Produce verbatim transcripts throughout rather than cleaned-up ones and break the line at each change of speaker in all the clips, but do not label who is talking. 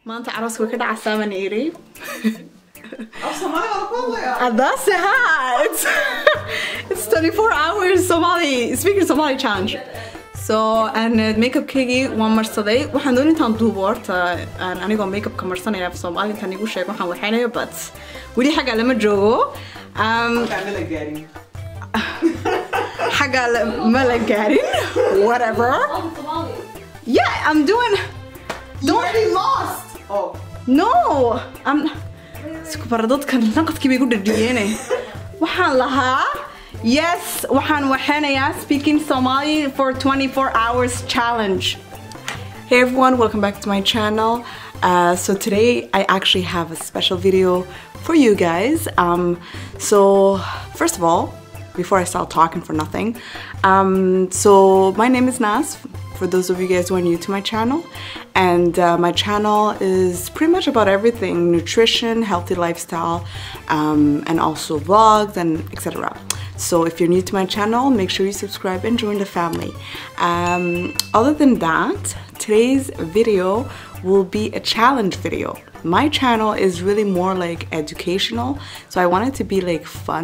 maanta carooska way ka dhacaysaa man iri
Somali
that's it it's, it's twenty-four hours Somali speaking Somali challenge so and uh, makeup kegi one marsaday waxaan doonay intaan duubo horta aan aniga makeup ka marsanaya Somali intaan igu sheego waxaan waxaynayo but wali xaga lama joogo um xaga ma la gaarin whatever yeah I'm doing
you already lost oh
no I'm super dadkan naqadkii bay ku dhadhiyeen waxaan lahaa yes waxaan waxaanaya speaking Somali for twenty-four hours challenge. Hey everyone, welcome back to my channel. Uh, so today I actually have a special video for you guys. Um, so first of all, before I start talking for nothing, um, so my name is Naz, for those of you guys who are new to my channel, and uh, my channel is pretty much about everything: nutrition, healthy lifestyle, um, and also vlogs and et cetera. So if you're new to my channel, make sure you subscribe and join the family. Um, other than that, today's video will be a challenge video. My channel is really more like educational, so I want it to be like fun.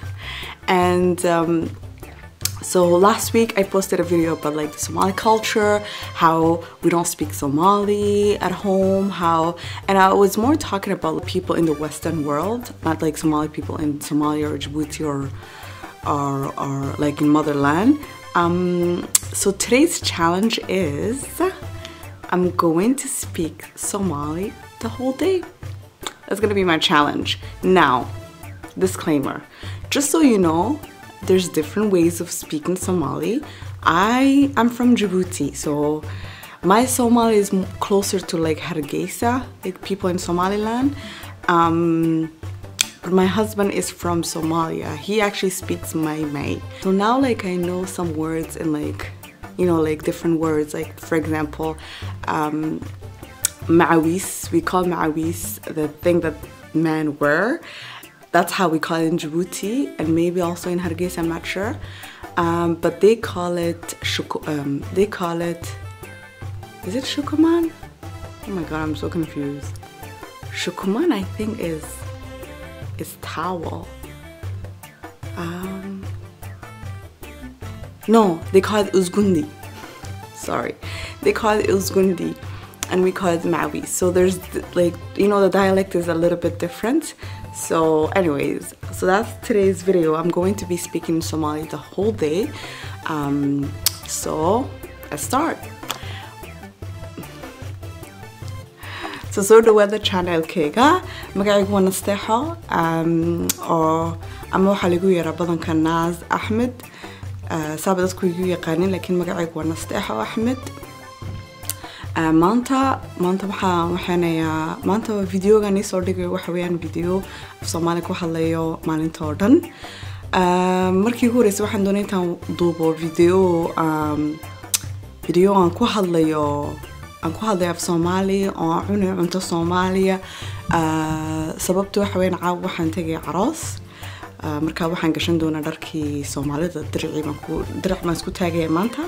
And um, so last week I posted a video about like the Somali culture, how we don't speak Somali at home, how, and I was more talking about people in the Western world, not like Somali people in Somalia or Djibouti or or, or like in motherland. Um, so today's challenge is I'm going to speak Somali the whole day. That's gonna be my challenge. Now, disclaimer, just so you know, there's different ways of speaking Somali. I am from Djibouti, so my Somali is closer to like Hargeisa, like people in Somaliland. Um, but my husband is from Somalia. He actually speaks Mai Mai. So now like I know some words and like, you know, like different words. Like for example, um, Ma'awis, we call Ma'awis the thing that men wear. That's how we call it in Djibouti, and maybe also in Hargeisa, I'm not sure. Um, but they call it shuku, um, they call it, is it shukuman? Oh my god, I'm so confused. Shukuman, I think, is is towel. Um, no, they call it uzgundi. Sorry, they call it uzgundi, and we call it Mawi. So there's like, you know, the dialect is a little bit different. So anyways, so that's today's video. I'm going to be speaking Somali the whole day. Um, so let's start. So so the weather channel kega magacaygu waa Nasteexo um oo ama waxa lagu yeeraa badanka Naz Ahmed saab dadku igu yaqaanin laakiin magacaygu waa Nasteexo Ahmed. maanta maanta waxaan waxaanayaa maanta videogan soo dhigay waxa weeyaan video Soomaali ku hadlayo maalinta oo dhan. markii ugu horeysay waxaan doonay intaan duubo video um video aan ku hadlayo aan ku hadlayo af Soomaali oo cunayo cunto Soomaaliya. sababtu waxa weeyaan caaw waxaan tagay aroos. marka waxaan gashan doonaa dharkii Soomaalida dirci baan ku dirc ma isku taagay maanta.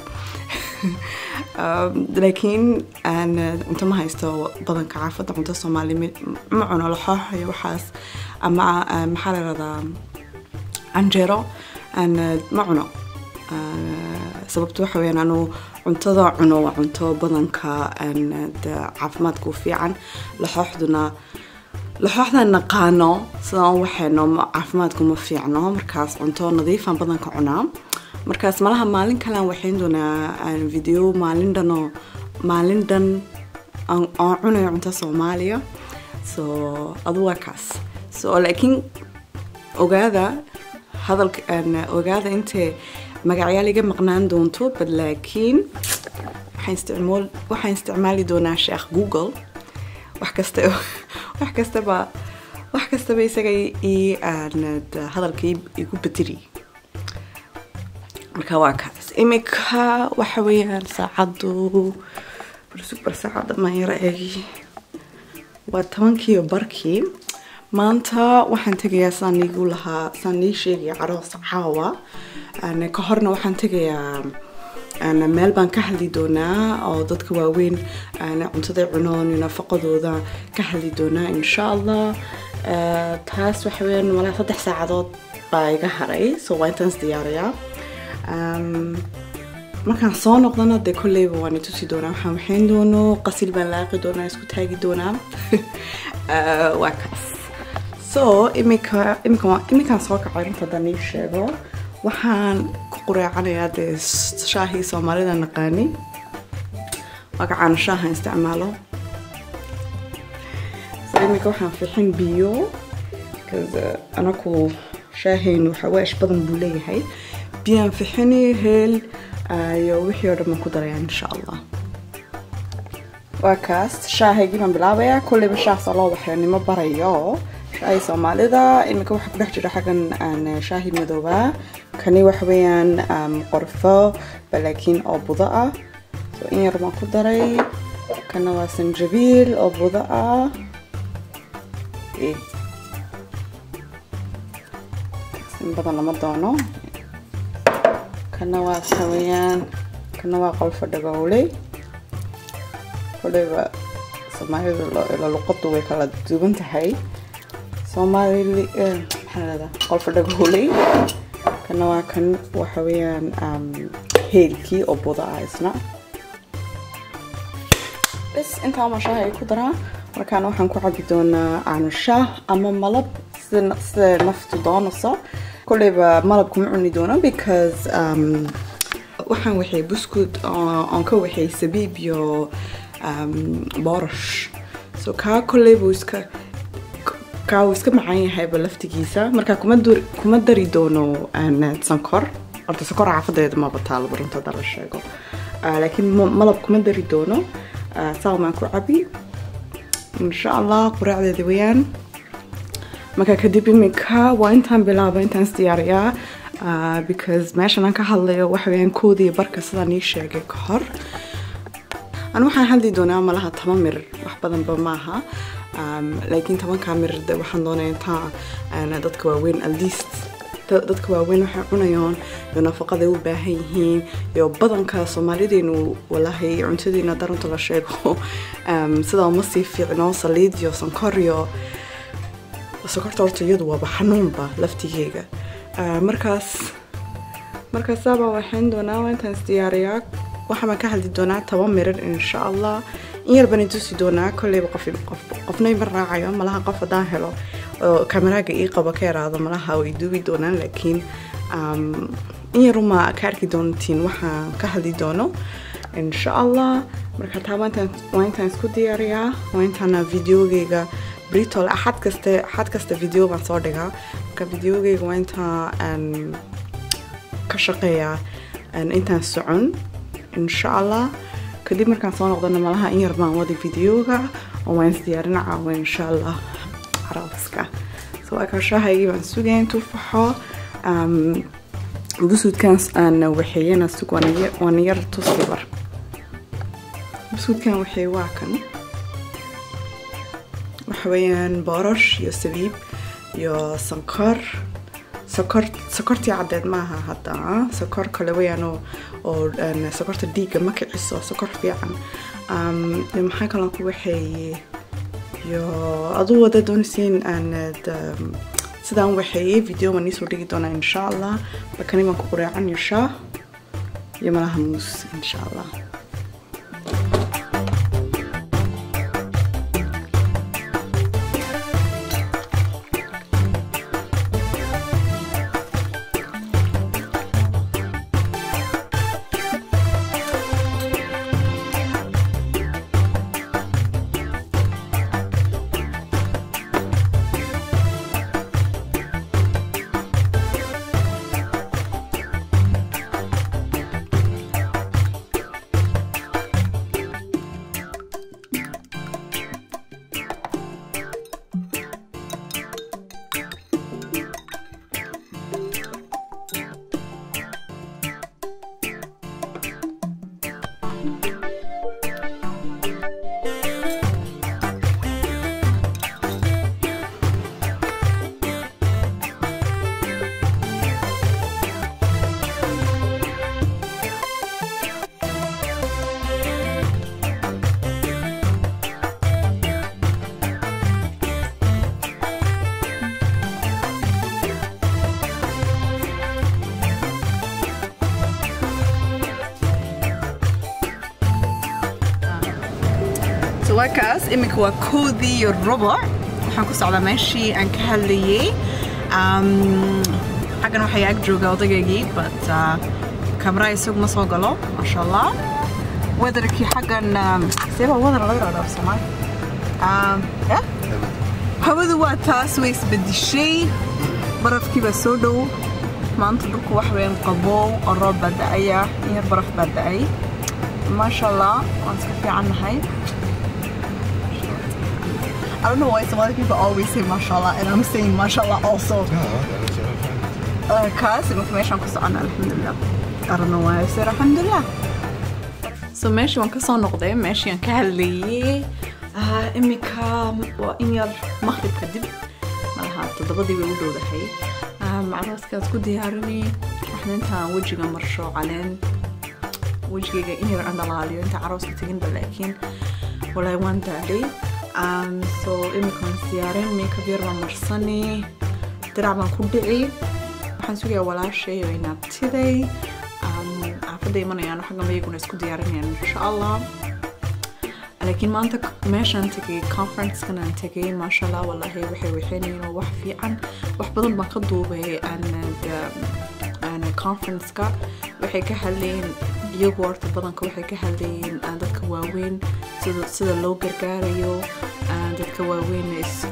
laakiin aan inta ma haysto badanka caafada cunto Soomaali ma cuno laxoox iyo waxaas ama maxaa la radaa anjero aan ma cuno. sababtu waxa weeyaan anu cuntada cuno waa cunto badanka aan caafimaadku fiican. laxooxduna laxooxda naqaano sidoo waxayno caafimaadku ma fiicno, markaas cunto nadiif ah badanka cunaa. markaas malaha maalin kale aan waxayn doonaa video maalin dhan oo maalin dhan aan cunayo cunto Soomaaliya. so adu waa kaas. so laakiin ogaada hadalka aan ogaada intee magacyaal iga maqnaan doonto, bad laakiin waxaan isticmaal waxaan isticmaali doonaa sheekh Google wax kasta wax kasta ba wax kasta ba isaga ii aan hadalka igu bedeli. marka waa kaas. imika waxa weeyaan saacadu super saacada ma yara eegi waa tobankii barkii. maanta waxaan tagayaa saan igu lahaa saan ii sheegay aroos caawa. ana ka horna waxaan tagayaa أنا مال بان كحلي دونا أو ضدك واوين أنا عمتدي عنون ينافقدوا ذا كحلي دونا إن شاء الله أه تاس وحوين ولا صدح ساعات بايقة هري سو وينتنس دياريا أم markaan soo noqdana de kuleyba waan i tusi doonaa waxaan waxayn doono qasil baan laaqi doonaa isku taagi doonaa waa kaas so imika imika imikaan soo kacay inta dani sheego waxaan ku quraacanayaa de shaahii Soomaalida naqaani magacaan shaaha isticmaalo so imika waxaan fiixin biyo kaza anaku shaahaynu xawaash badan buu leeyahay biyaan fiixini hel ayo wixii oo dhan ku darayaan insha Allah waa kaas shaahaygi baan bilaabayaa kulliba shaah soo loo waxaynimo barayo shaah Soomaalida imika waxa ku dhex jira xagan aan shaahi madooba kani wax weeyaan qorfo balaakiin oo budo ah so in yar ma ku daray kana waa sanjabiil oo budo ah ee badan lama doono kana waa xawayaan kana waa qolfo dhagowley kulliba Soomaalida la luqadu way kala duwan tahay Soomaali maxaa qolfo dhagowley kana waa kan waxa weeyaan um heelkii oo budo ah isna bas inta ma shaahay ku daraa markaan waxaan ku cabi doonaa aan shaah ama malab sida naftu doonayso kulliba malab kuma cuni doona because um waxaan waxay buskut aan ka waxay sabiib iyo um boorash so ka kulliba iska ka iska macaan yahay balaftigiisa marka kuma kuma dari doono aan sankor horta sankor caafadeed ma bataal barinta dara sheego laakiin malab kuma dari doono saamaan ku cabi insha Allah quraacdeeda weeyaan marka kadib imika waa intaan bilaabay intaan diyaariyaa because meeshan aan ka hadlayo waxa weeyaan koodii barka sidaan ii sheegay ka hor aan waxaan hadli doonaa malaha toban mir wax badan ba maaha laakiin toban ka mir waxaan doonayaa inta aan dadka waaweyn at least dadka waaweyn waxa cunayaan iyo nafaqada u baahan yihiin iyo badanka Soomaalideenu walahi cuntadeena daranta la sheego sida uma sii fiicno saliid iyo sonkor iyo sokorta horta iyadu waa xanuunba laftigeyga markaas markaas aba waxaan doonaa intaan diyaariyaa waxaan ka hadli doonaa toban mirir insha Allah in yar baan tusi doonaa kulliba qof qof qofnay mar raacayo malaha qof hadaan helo oo kaameraga ii qaba ka yaraado malaha way duubi doonaan laakiin um in yar uma ka arki doontiin waxaan ka hadli doono insha Allah marka taabantan waa intaan isku diyaariyaa waa intaan videogeyga بريتول أحد كسته أحد كسته فيديو بان صادقة كفيديو جي وأنت أن كشقية أن أنت السعون إن شاء الله كل مركان صار قدرنا ملها إن يربان ودي فيديو جا وين سيارنا عو إن شاء الله عرفسك سواء كشها هاي من سوقين تفحى أم بسود كان أن وحيينا السوق ونير ونير تصبر بسود كان وحي واكن وحويان بارش يا سبيب يا سكر سكر سكرتي عدد معها حتى سكر كلويانو أو أن سكرت الديك ما كعصا سكر فيعن أم لما حكى لك وحي يا أضو ده دونسين أن سدان وحي فيديو من يسوي دونا إن شاء الله بكني ما كوري عن يشاه يملا هموس إن شاء الله وكاس إمك وكودي الربع وحنكوس على ماشي أن كهاللي أم حاجة وحياك جوجا ودقيقي بس كاميرا يسوق مصوغلو ما شاء الله ودركي حاجة سيبا وضر الله يرى بسمعي أم إيه هذا هو تاسويس بدي شيء برف كي بسودو ما أنت لكو وحوين قبو الرب بدأية هي برف بدأي ما شاء الله أنسكفي عنها هاي I don't know why some other people always say mashallah and I'm saying mashallah also. Cause information كوس عنا الحمد لله. I don't know why I said الحمد لله. So ماشي وانكسر نقطة ماشي كهاللي إمي كام وإنير مخرب كدب مالها تضبطي بيقولوا ده هي معروف كانت كودي هارني إحنا أنت وجهك مرشو علين وجهك إنير عند الله عليه أنت عروس كتجين بلاكين ولا يوان داري. Um, so إمي كان سيارين ميك اب يربا مرساني درع بان كودعي waxaan sugayaa walaashay oo inaabtiday caafaday imanayaan waxaan ma iyaguna isku diyaarinayaan insha Allah laakiin maanta meeshaan tagay conference kana tagay ma sha Allah wallahi waxay wixinayeen wax fiican wax badan baan ka duubay aan aan conference ka waxay ka hadleen iyagu horta badanka waxay ka hadleen dadka waaweyn sida sida loo gargaarayo dadka waaweyn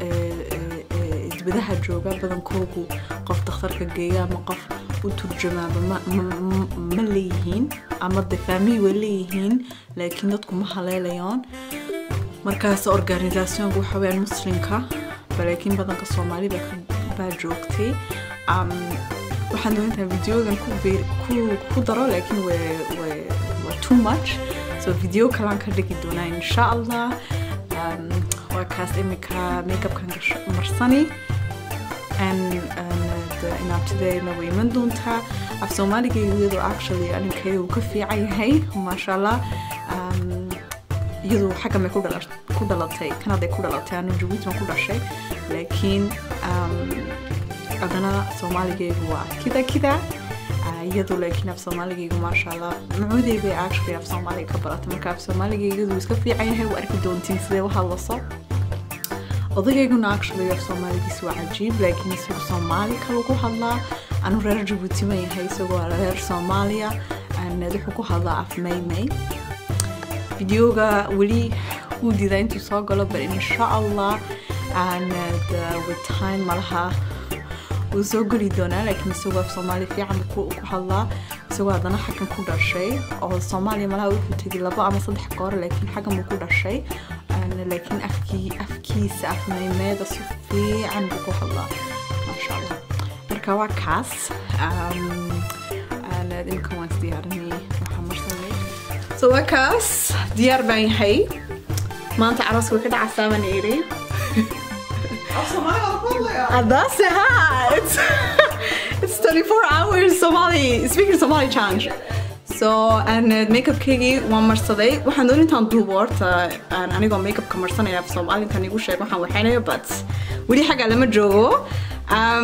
isbadaha jooga badankoodu qof dhakhtarka geeya ama qof u turjumaaba ma ma leeyihiin ama dafami way leeyihiin laakiin dadku ma haleelayaan markaas organisation waxa weyn muslimka laakiin badanka Soomaaliba baa joogtay um waxaan doonayaa videogan ku ku ku daro laakiin way way too much so video kalaan ka dhigi doonaa insha Allah um wakaas imika makeup kan marsani and and in up today na way man doonta af Soomaaliga iyadoo actually aninkay uu ka fiican yahay ma sha Allah um iyadoo xaga ma ku dhalatay ku dhalatay Canada ku dhalatay aan Djibouti ku dhashay laakiin um adana Soomaaliga waa kida kida iyadoo laakiin af Soomaaliga ma sha Allah nuuday bay actually af Soomaaliga ka baratay marka af Soomaaliga iyadoo iska fiican yahay waa arki doontiin sidee waxa la soo odayguna actually af Soomaaliga waa cajiib laakiin isagoo Soomaali kale ku hadla anu reer Djibouti ma yahay isagoo reer Soomaaliya aan wuxuu ku hadla af May-May videoga wali uu diiday intuu soo galo but insha Allah and with time malaha uu soo geli doonaa laakiin isagoo af Soomaali fiican ku hadla isagoo adana xakan ku dhashay oo Soomaaliya malaha wuxuu tagay laba ama saddex goor laakiin xakan uu ku dhashay لكن أفكي أفكي سأفني ماذا صفي عن بكوح الله ما شاء الله مركوا كاس أنا دينكم وانت ديارني محمد سمي سوا كاس ديار باين هاي ما أنت عروس وكده عسامن إيري
أصلا ما يغلقون
that's it it's it's twenty-four hours Somali speaking Somali challenge so and makeup kegi waan marsaday waxaan doonay intaan duubo horta aan aniga makeup ka marsanaya af Soomaali kan igu sheeg waxaan waxaanayo but wali xaga lama joogo um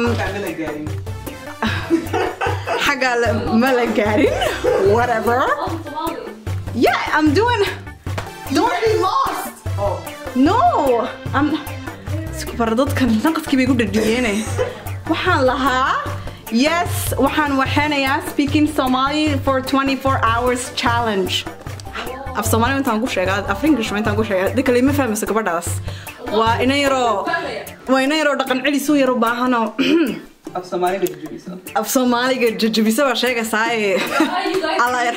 xaga ma la gaarin whatever yeah I'm doing
you already lost oh
no I'm dadkan naqadkii bay igu dhadhiyeen waxaan lahaa yes waxaan waxaanayaa speaking Somali for twenty-four hours challenge af Somali intaan ku sheegay af English intaan ku sheegay dadka lama fahmayso gabadhaas waa inay yaro waa inay yaro dhaqan celis u yaro baahano
af Soomaaliga jajabiso
af Soomaaliga jajabiso waa sheegaysaa Allah yar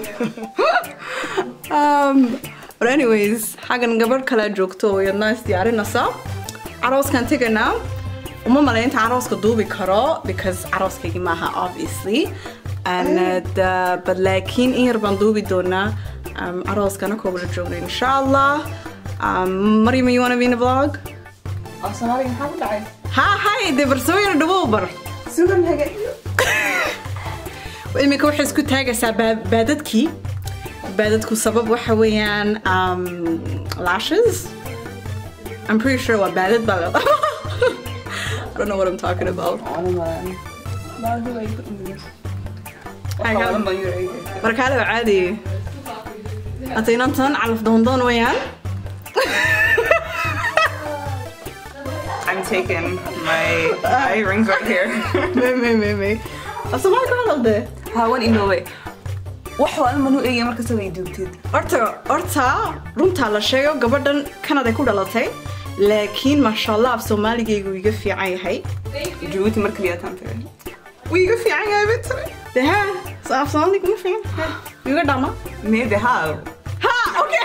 um but anyways hagan gabadh kala joogto oo yadna isdiyaarinaysa arooskan tagaynaa uma malaynta arooska duubi karo because arooskaygi maaha obviously and uh, but laakiin in yar baan duubi doonaa um, arooskana koo wada joogna insha Allah um, Maryam you wanna be in the vlog?
af Soomaaliga maxaa ku dhacay
ha hay de barsoo yar dhawow bar
sugan hagayo
imika waxay isku taagaysaa baadadkii baadadku sabab waxa weeyaan um, lashes I'm pretty sure waa baadad baa la I don't know what I'm talking about. مركالة عادي أتينا نتن على فضندون ويان
taken. My my rings right here.
may may may may af Soomaali ku hadalde
Hawan inoobe. Wax waa manu eegay marka soo duubtid.
horta horta runta la sheego gabadhan Canada ku dhalatay laakiin ma sha Allah af Soomaaligeegu iga fiican yahay
Djibouti marka liya taantay.
wiiga fiican yahay betre deha saaf Soomaaliga ma fiican wiiga dhama
Nee, they have.
ha okay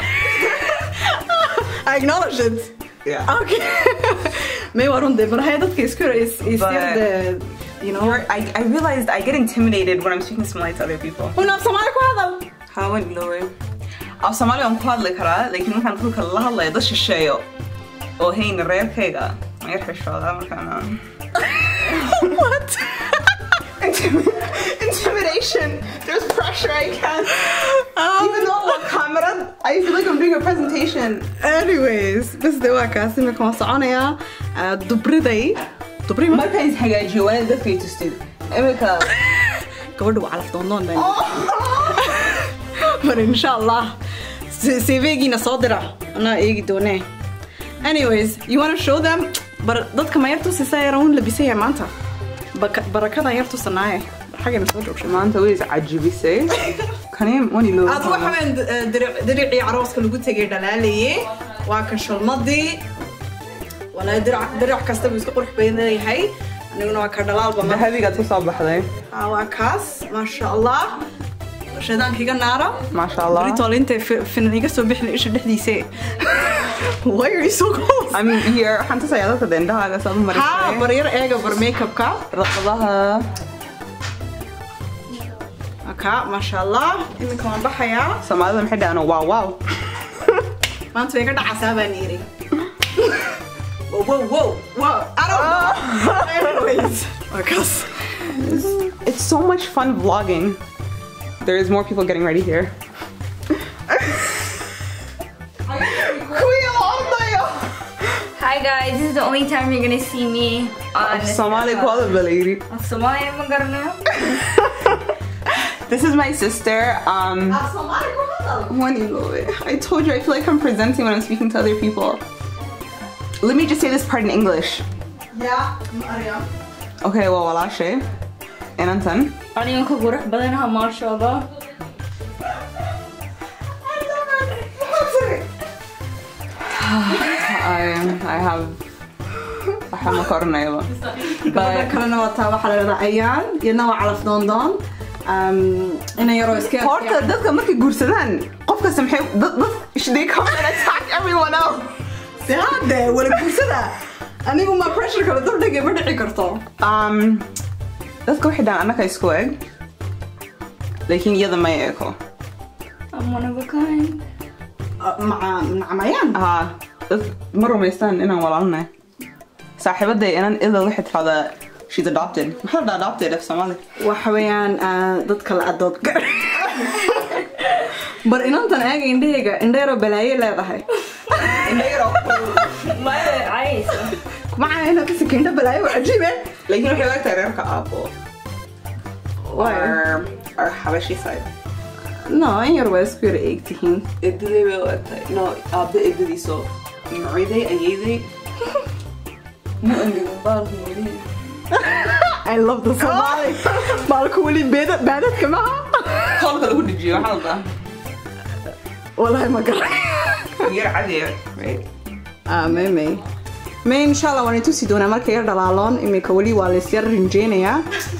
I acknowledge it
Yeah.
okay may warun de barahay dadka isku is is
But-
still the you know
I, I realized I get intimidated when I'm speaking Somali to other people.
una af Soomaali ku hadal
Hawan inoobe. Af Somali aan ku hadli karaa, laakiin markaan dhulka la hadlayo dad shisheeyo oo hayn reerkayga. Ma yar xishooda markaan aan.
what
Intimidation. There's pressure I can't. Even though on camera, I feel like I'm doing a presentation.
anyways bas de waa kaasi ma kuma soconaya dubriday dubri ma
Markaan is hagaajiyo waa in dadka i tustid. Imika.
gabadhu waa calaf doondoon baan but insha Allah C V-giina soo dira anaa eegi doonee anyways you want to show them bar dadka ma yartu si sayar uun labisay maanta Baka- barakada yartu sanaaye xagana soo joogshay
Maanta way is cajibisay. Kaneen wani loo.
aad waxaan diricii arooska lagu tagay dhalaalayay waa kan shalmadii wala dirac dirac kasta buu isku qurux badan yahay aniguna waa ka dhalaalba ma
Dahabiga ku soo baxday.
waa kaas ma sha Allah shaydaankiga naara
Ma sha Allah.
Britolinte finaniga soo bixin isha dhexdiisa why are you so close
I mean here xanta sayadada dendahaaga soo
ha
marisay.
baryar eega bar makeup-ka
Raqadaha.
aka ma sha Allah iminka waan baxayaa
Soomaalida maxay dhahaan wow wow.
maanta way ka dhacaysaa baan yiri whoa whoa whoa whoa I don't know anyways wakaas
It's so much fun vlogging. There is more people getting ready here.
Hi guys, this is the only time you're gonna see me on this
Somali ku hadal balayri.
Somali magarna.
This is my sister. Um, Wani Lowe. I told you I feel like I'm presenting when I'm speaking to other people. Let me just say this part in English.
yeah Maria
Okay, well, walashe. And Anton.
Aniga ku qurux badanaha mashallah.
I I have I have macarona.
gabadha
But
kalena wataa waxaa la yidhahdaa ayaan iyadna waa calaf doondoon ina yaroo iska
horta dadka markay guursadaan qof kasta maxay dad dad they come and attack everyone else.
dee hadde wala guursada anigu ma pressure kala durdhigay ma dhici karto
Um, dadka waxay dhahaan annaka isku eg. Laakiin iyada ma eeko.
I'm one of a kind.
maca macamayaan
Haa, dad ma rumaystaan inaan walaalnahay. Saaxiibaday inaan ila waxay tirahdaa she's adopted. Maxaa la dhahaa adopted af Soomaali?
waxa weeyaan dadka la adood gar bar inantan eega indhahayga indheero balaaye leedahay
Maya Aisa.
maca inaad ka sakeynta balaaye waa cajiibe
Laakiin waxay leegtahay reerka aabo.
Why?
Or or Habashi side.
no in yar waa isku yara eeg tihiin
Edaday bay u egtahay. No, aabbe edadiiso. Nuuciday, ayeeday. Mu angin baalku weli.
I love the Somali baalku weli beeda baadadka maha
Kolka lagu dejiyo waxaa la dhahaa.
wallahi ma garan
Yar cadiya, right?
ah may may may insha Allah waan tusi doonaa markay yar dhalaaloon imika weli waa la isyar rinjeynayaa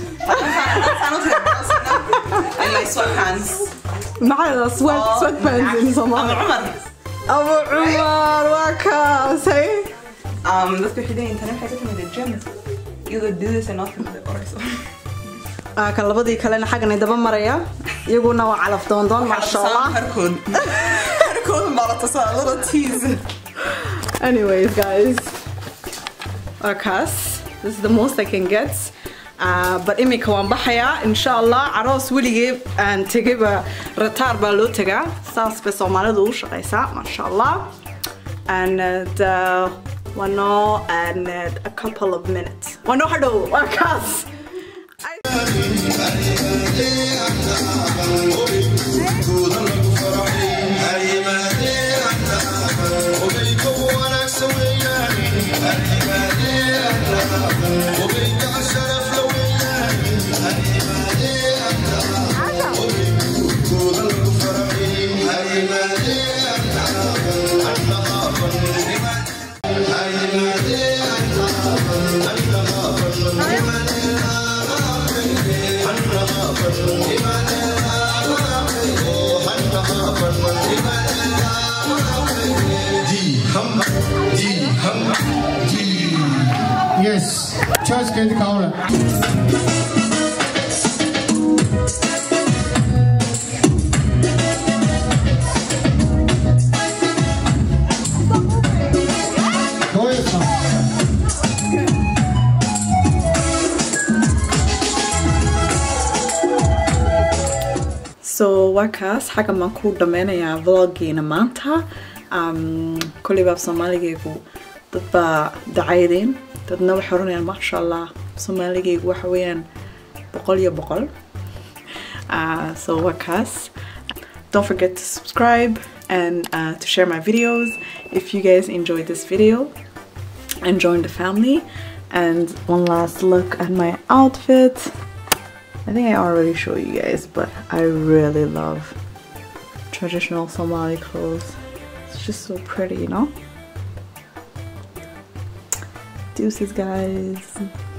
And my sweatpants.
maxaa sweat sweatpants in
I'm
Somali
Umar.
Abu Umar waa kaas hey
Um, dadka waxay leeyihiin tani waxay ka timid the gym. Either do this and not do it or so.
ah kan labadii kalena xaggan daba maraya iyaguna waa calaf doondoon masha Allah
Harkood. Harkood baa la tusaa, a little tease.
anyways guys waa kaas this is the most I can get uh, but imika waan baxayaa insha Allah aroos weligee aan tegayba rataar baa loo tagaa saas bay Soomaalidu u shaqaysaa masha Allah and uh, wano and uh, a couple of minutes wano hadhow waa kaas
Hey. Yes, church get the color.
So wakaas xaga maan ku dhameynayaa vloggeena maanta um kulliba af Soomaaligeegu dad baa dacaydeen dadna waxay oranayaan masha Allah Soomaaligeegu waxa weeyaan boqol iyo boqol. Uh, so wakaas, don't forget to subscribe and uh, to share my videos if you guys enjoyed this video and join the family. And one last look at my outfit. I think I already showed you guys, but I really love traditional Somali clothes. It's just so pretty, you know? Deuces, guys.